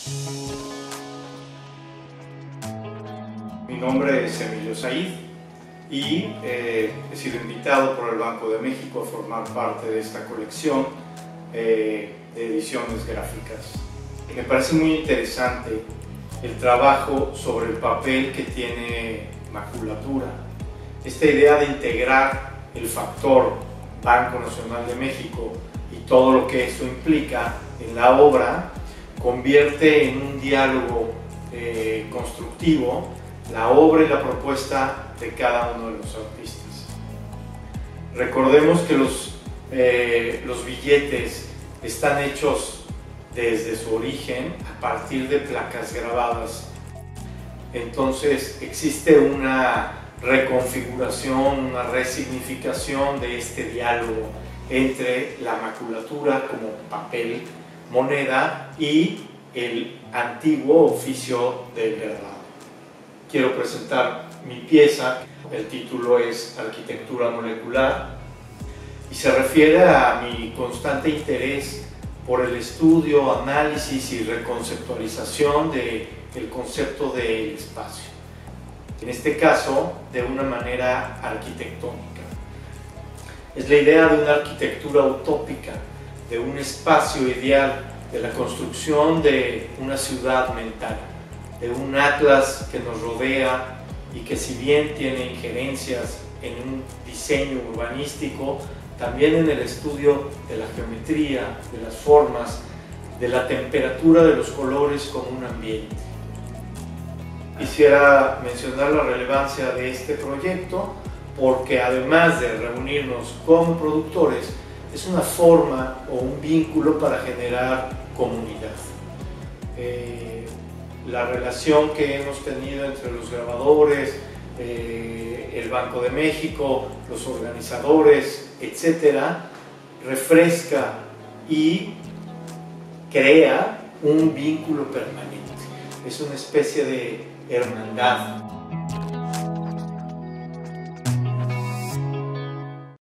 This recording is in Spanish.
Mi nombre es Emilio Said y he sido invitado por el Banco de México a formar parte de esta colección de ediciones gráficas. Me parece muy interesante el trabajo sobre el papel que tiene maculatura. Esta idea de integrar el factor Banco Nacional de México y todo lo que eso implica en la obra convierte en un diálogo constructivo la obra y la propuesta de cada uno de los artistas. Recordemos que los billetes están hechos desde su origen a partir de placas grabadas. Entonces existe una reconfiguración, una resignificación de este diálogo entre la maculatura como papel, moneda y el antiguo oficio del grabado. Quiero presentar mi pieza, el título es Arquitectura Molecular y se refiere a mi constante interés por el estudio, análisis y reconceptualización del concepto del espacio. En este caso, de una manera arquitectónica. Es la idea de una arquitectura utópica, de un espacio ideal, de la construcción de una ciudad mental, de un atlas que nos rodea y que, si bien tiene injerencias en un diseño urbanístico, también en el estudio de la geometría, de las formas, de la temperatura de los colores como un ambiente. Quisiera mencionar la relevancia de este proyecto porque, además de reunirnos como productores, es una forma o un vínculo para generar comunidad. La relación que hemos tenido entre los grabadores, el Banco de México, los organizadores, etcétera, refresca y crea un vínculo permanente. Es una especie de hermandad.